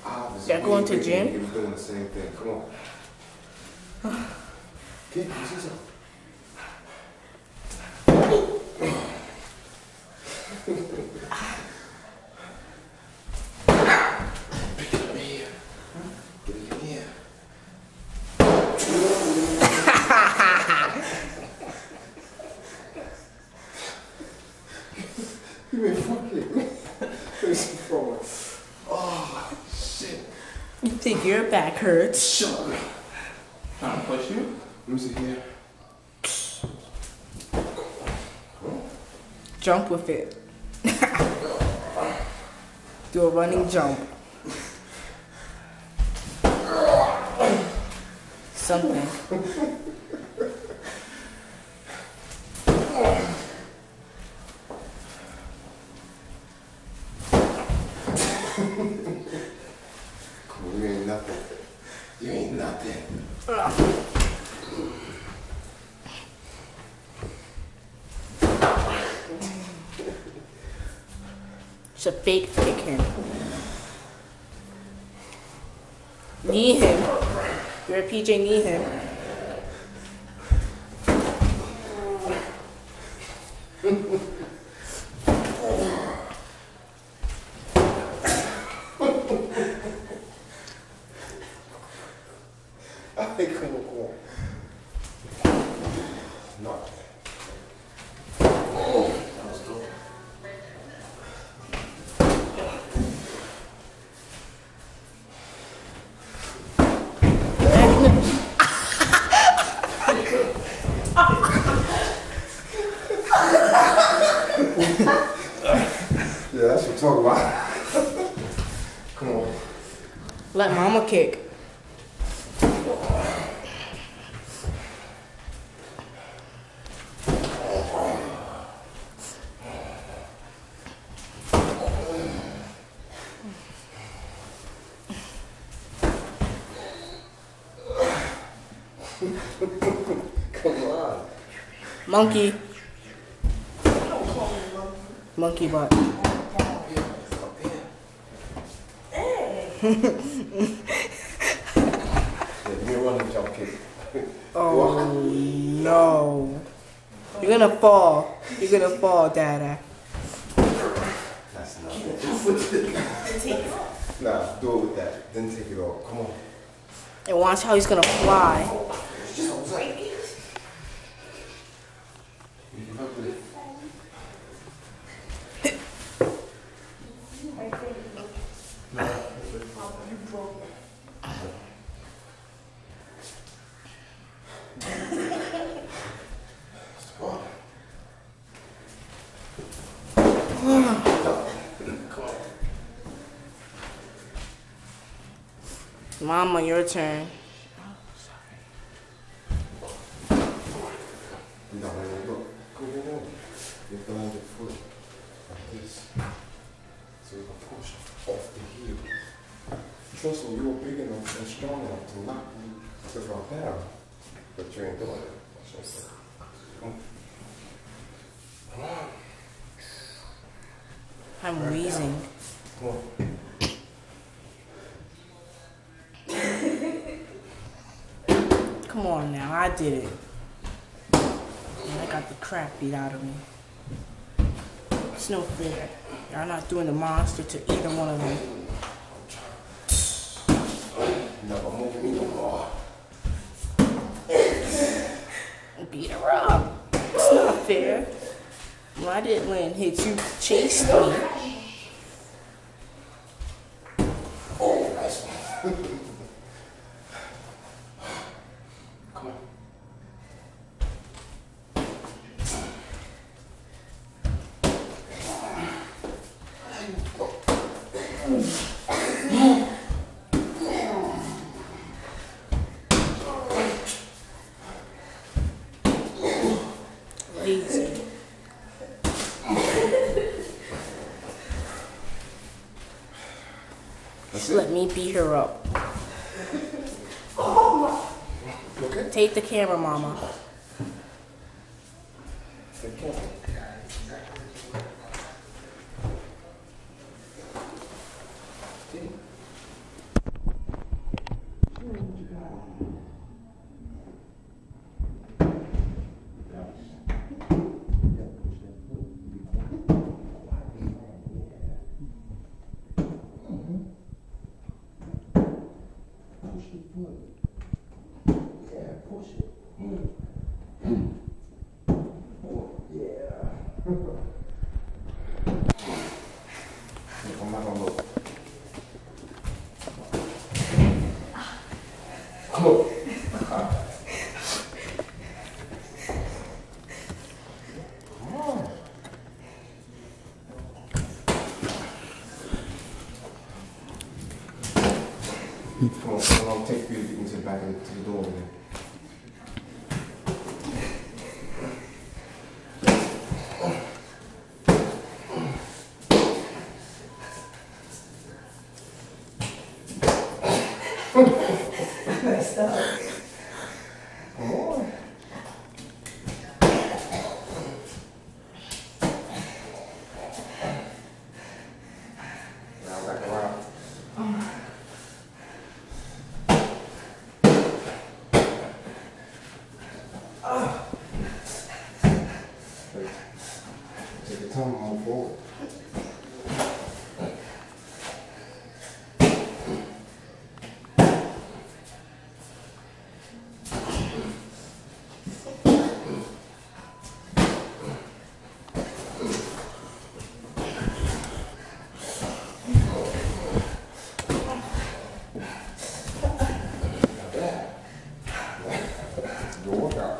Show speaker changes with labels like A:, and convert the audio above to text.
A: They're going to gym?
B: He was doing the same thing. Come on. Kid, you see something? Pick it up here. Get it in here. You mean fuck it? Oh, shit.
A: You think your back hurts?
B: Shut up.
C: Trying to push you?
B: Let me see here.
A: Jump with it. Do a running jump. Something.
B: Come on, you ain't nothing. You ain't nothing.
A: It's a fake him. Knee him. You're a PJ, knee him.
B: Ay, como. No. Yeah, that's what I'm talking about. Come on.
A: Let mama kick.
B: Come on.
A: Monkey. Monkey butt. Oh no. You're gonna fall. You're gonna fall, Dada.
B: That's nothing. Nah, do it with that. Then take it off. Come on.
A: And watch how he's gonna fly. Mama, your turn.
B: No, look. Go. You have to land your foot like this. So you can push off the heel. Trust me, you were big enough and strong enough to knock you to drop down. But you ain't doing it. That's what I'm saying. Come on.
A: I'm wheezing.
B: Come on.
A: Come on now, I did it. And I got the crap beat out of me. It's no fair. Y'all not doing the monster to either one of them.
B: Never move me no more.
A: Beat her up. It's not fair. Well, I didn't land hit you, chased me.
B: Oh, nice one. Come on.
A: Lazy. Just let me beat her up.
B: Okay.
A: Take the camera, Mama.
B: Take care. the foot. Yeah, push it. Yeah. I'm not gonna look. Come on. Come on, so I'll take you into the back into the door then.
A: Messed up.
B: Come on. Now back around. Take your time and move forward. Good workout.